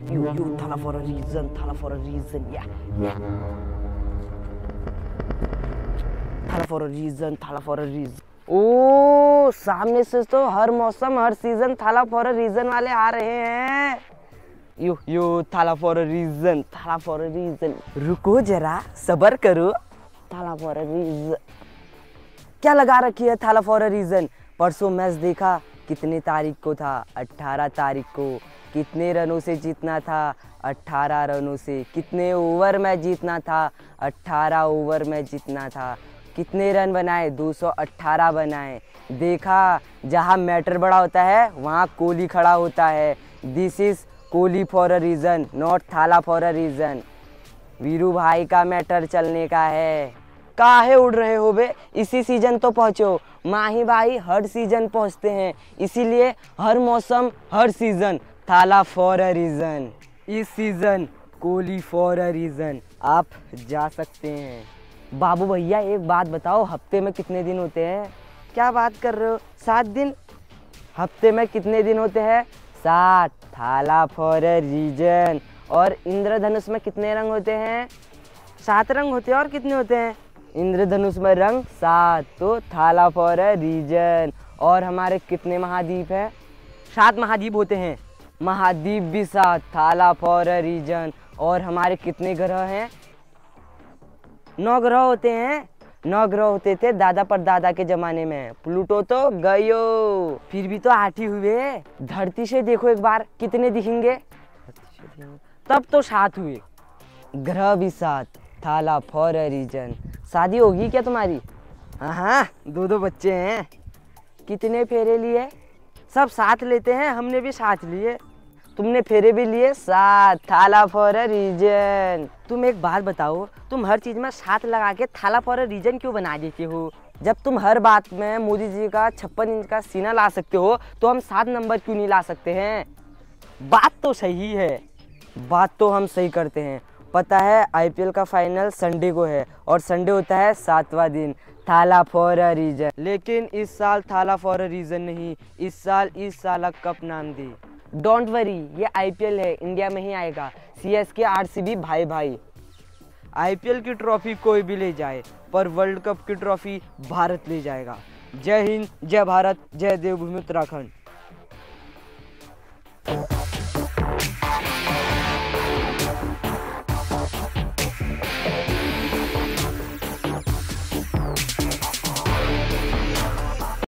You thala for a reason, thala for a reason, yeah. Thala for a reason, thala for a reason. ओ सामने से तो हर मौसम हर season Thala for a reason वाले आ रहे हैं। You Thala for a reason, Thala for a reason. रुको जरा सबर करो। थाला फॉर अ रीजन क्या लगा रखी है? Thala for a reason. परसों मैच देखा, कितनी तारीख को था? 18 तारीख को। कितने रनों से जीतना था? 18 रनों से। कितने ओवर में जीतना था? 18 ओवर में जीतना था। कितने रन बनाए? 218 बनाए। देखा, जहाँ मैटर बड़ा होता है वहाँ कोहली खड़ा होता है। This is Kohli for a reason, not Thala for a reason. Viru भाई का मैटर चलने का है। काहे उड़ रहे हो बे? इसी सीजन तो पहुँचो। माही भाई हर सीजन पहुँचते हैं, इसीलिए हर मौसम हर season Thala for a reason. इस season Kohli for a reason. आप जा सकते हैं। बाबू भैया एक बात बताओ, हफ्ते में कितने दिन होते हैं? क्या बात कर रहे हो? 7 दिन। हफ्ते में कितने दिन होते हैं? 7। थाला फॉर अ रीजन। और इंद्रधनुष में कितने रंग होते हैं? 7 रंग होते हैं। और कितने होते हैं? इंद्रधनुष में रंग 7, तो थाला फॉर अ रीजन। और हमारे कितने महाद्वीप हैं? 7 महाद्वीप होते हैं। महाद्वीप भी 7, थाला फॉर अ रीजन। और हमारे कितने ग्रह हैं? 9 ग्रह होते हैं। 9 ग्रह होते थे दादा पर दादा के जमाने में। प्लूटो तो गयो, फिर भी तो 8 ही हुए। धरती से देखो एक बार, कितने दिखेंगे? तब तो 7 हुए। ग्रह भी 7, थाला फॉर अ रीजन। शादी होगी क्या तुम्हारी? हाँ, 2 बच्चे हैं। कितने फेरे लिए? सब साथ लेते हैं, हमने भी साथ लिए। तुमने फेरे भी लिए? 7, थाला फॉर अ रीजन। तुम एक बात बताओ, तुम हर चीज में 7 लगा के थाला फॉर अ रीजन क्यों बना देते हो? जब तुम हर बात में मोदी जी का 56 इंच का सीना ला सकते हो, तो हम 7 नंबर क्यों नहीं ला सकते हैं? बात तो सही है, बात तो हम सही करते हैं। पता है IPL का फाइनल संडे को है, और संडे होता है 7वां दिन। थाला फॉर अ रीजन। लेकिन इस साल थाला फॉर अ रीजन नहीं, इस साल इस साल कप नाम दी। डोंट वरी, ये IPL है, इंडिया में ही आएगा। CSK RCB भाई भाई। IPL की ट्रॉफी कोई भी ले जाए, पर वर्ल्ड कप की ट्रॉफी भारत ले जाएगा। जय हिंद, जय भारत, जय देवभूमि उत्तराखंड।